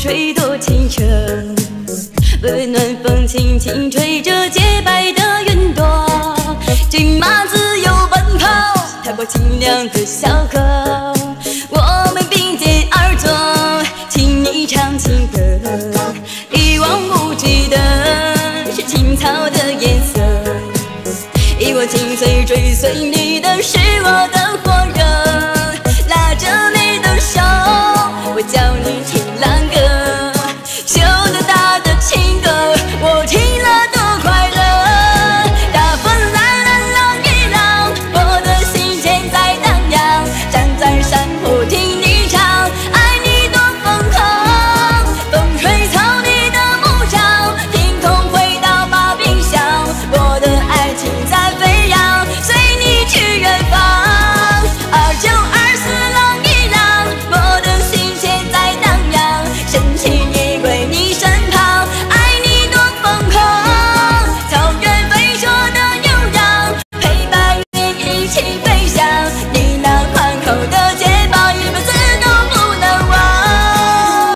吹多清澈，温暖风轻轻吹着洁白的云朵，骏马自由奔跑，踏过清凉的小河。